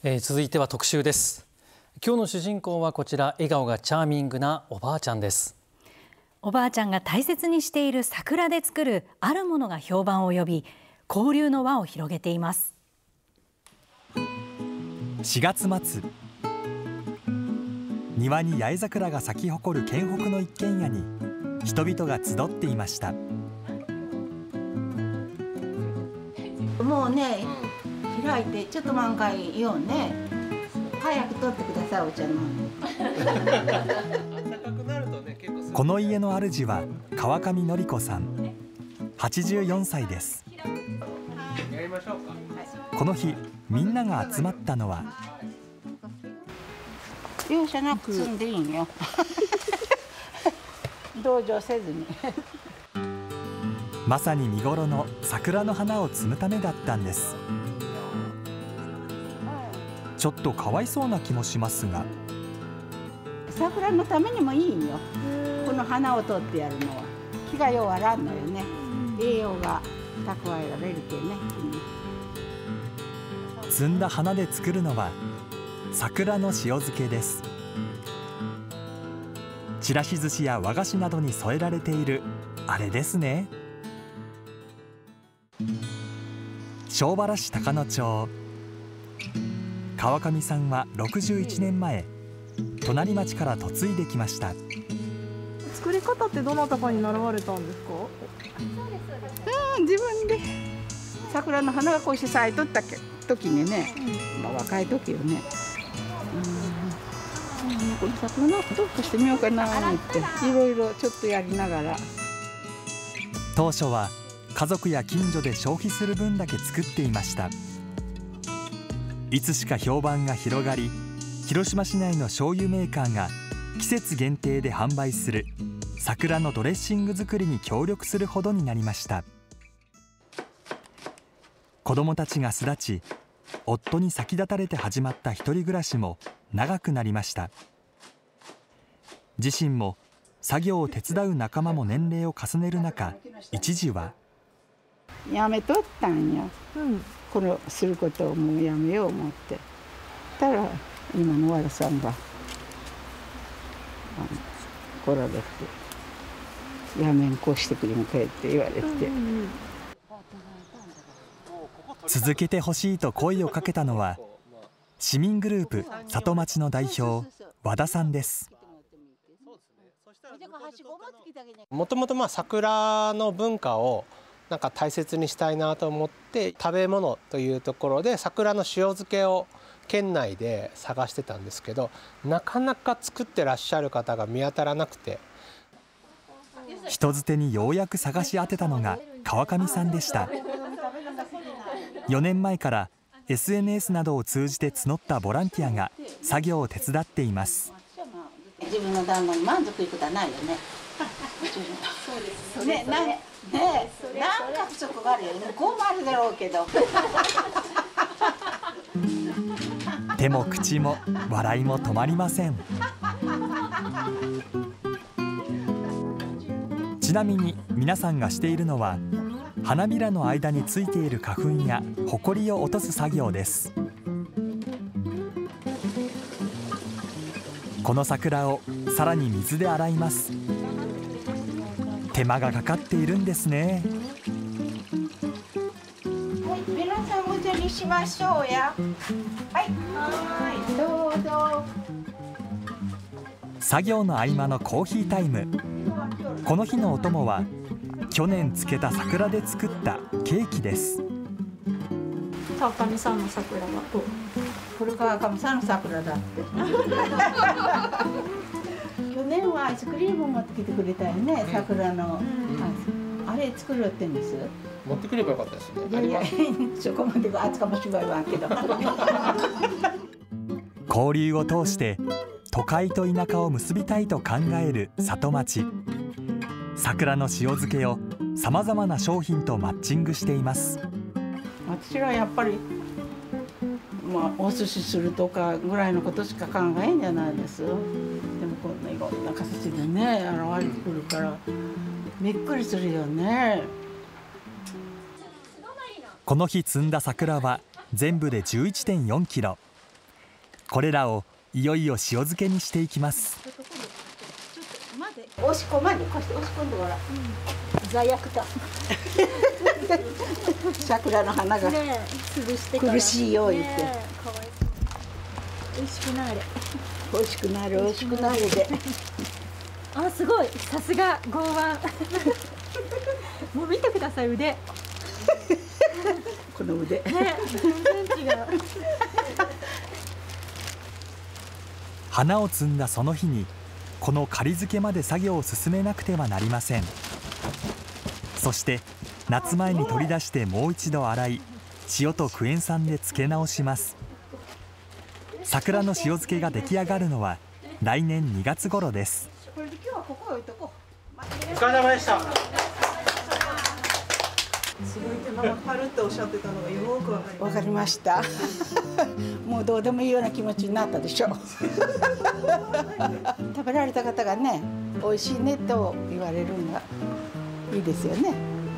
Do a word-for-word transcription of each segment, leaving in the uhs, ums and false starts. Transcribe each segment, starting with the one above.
えー、続いては特集です。今日の主人公はこちら、笑顔がチャーミングなおばあちゃんです。 おばあちゃんが大切にしている桜で作るあるものが評判を呼び、交流の輪を広げています。 しがつ末、庭に八重桜が咲き誇る県北の一軒家に人々が集っていました。 もうね、開いてちょっと満開よね。早く取ってください、お茶飲んで。 この家の主は川上典子さん、はちじゅうよんさいです。この日みんなが集まったのは、 容赦なく摘んでいいんよ。同情せずに。 まさに見頃の桜の花を摘むためだったんです。ちょっとかわいそうな気もしますが、 桜のためにもいいんよ。この花を取ってやるのは気が弱らんのよね。栄養が蓄えられるけね。 摘んだ花で作るのは桜の塩漬けです。ちらし寿司や和菓子などに添えられているあれですね。庄原市高野町、川上さんはろくじゅういちねんまえ隣町から嫁いできました。 作り方ってどなたかに習われたんですか？ うん、自分で桜の花がこうして咲いとった時にね、うん、まあ若い時よね。うん、この桜のどうしてみようかなっていろいろちょっとやりながら。 当初は家族や近所で消費する分だけ作っていました。いつしか評判が広がり、広島市内の醤油メーカーが季節限定で販売する桜のドレッシング作りに協力するほどになりました。子供たちが巣立ち、夫に先立たれて始まった一人暮らしも長くなりました。自身も作業を手伝う仲間も年齢を重ねる中、一時はやめとったんよ、うん、これをすることをもうやめよう思って。たら今の和田さんが来られて、やめんこうしてくれんかいって言われて、うん、 続けてほしいと声をかけたのは市民グループ里町の代表和田さんです。 もともとまあ桜の文化をなんか大切にしたいなと思って、食べ物というところで桜の塩漬けを県内で探してたんですけど、なかなか作ってらっしゃる方が見当たらなくて、 人づてにようやく探し当てたのが川上さんでした。よねんまえから エスエヌエス などを通じて募ったボランティアが作業を手伝っています。 自分の団子に満足いくことはないよね。そうですね。ね、ね、なんか不足があるよね。向こうもあるだろうけど。 手も口も笑いも止まりません。ちなみに皆さんがしているのは、花びらの間についている花粉やほこりを落とす作業です。この桜をさらに水で洗います。手間がかかっているんですね。 はい、皆さんお茶にしましょうや。はい、はい、どうぞ。 作業の合間のコーヒータイム。この日のお供は去年漬けた桜で作ったケーキです。 川上さんの桜はどう？ これ川上さんの桜だって。去年はアイスクリームを持ってきてくれたよね、うん、桜の、うん、あれ作るってんです。 持ってくればよかったですね。 いやいやそこまで厚かもしばいわけど。 交流を通して都会と田舎を結びたいと考える里町。桜の塩漬けをさまざまな商品とマッチングしています。 私はやっぱり、まあ、お寿司するとかぐらいのことしか考えんじゃないです。でもこんないろんな形でね現れてくるからびっくりするよね。 この日摘んだ桜は全部で じゅういってんよんキロ。 これらをいよいよ塩漬けにしていきます。 押し込まんでこうして押し込んでごらん、うん、罪悪感桜の花が苦しいよう言って、ね、かわいそう。美味しくなれ美味しくなれ美味しくなれであ、すごい、さすが剛腕もう見てください、腕この腕、ね、 全然違う花を摘んだその日にこの仮漬けまで作業を進めなくてはなりません。そして夏前に取り出してもう一度洗い、塩とクエン酸で漬け直します。桜の塩漬けが出来上がるのは来年にがつ頃です。 お疲れ様でした。すごい手間がかかるっておっしゃってたのがよくわかりました。 わかりましたもうどうでもいいような気持ちになったでしょ食べられた方がね、美味しいねと言われるのがいいですよね、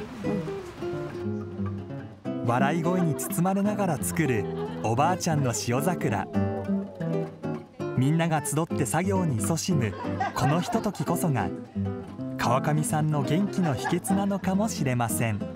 うん、笑い声に包まれながら作るおばあちゃんの塩桜。みんなが集って作業に勤しむこのひとときこそが川上さんの元気の秘訣なのかもしれません。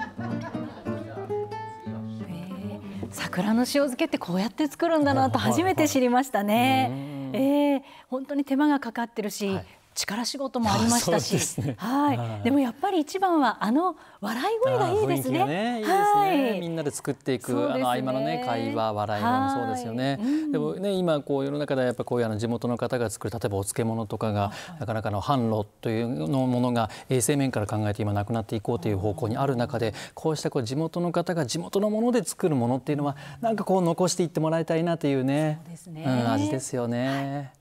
桜の塩漬けってこうやって作るんだなと初めて知りましたね。えー、本当に手間がかかってるし、はい、力仕事もありましたし、ではい。でもやっぱり一番はあの笑い声がいいですね。 ね、いいですね、はい、みんなで作っていく、ね、あの合間のね会話笑い声もそうですよね。うん、でもね今こう世の中ではやっぱこういうあの地元の方が作る例えばお漬物とかが、はい、なかなかの販路というのものが衛生面から考えて今なくなっていこうという方向にある中で、こうしたこう地元の方が地元のもので作るものっていうのはなんかこう残していってもらいたいなというね、そうですね、うん、味ですよね。はい。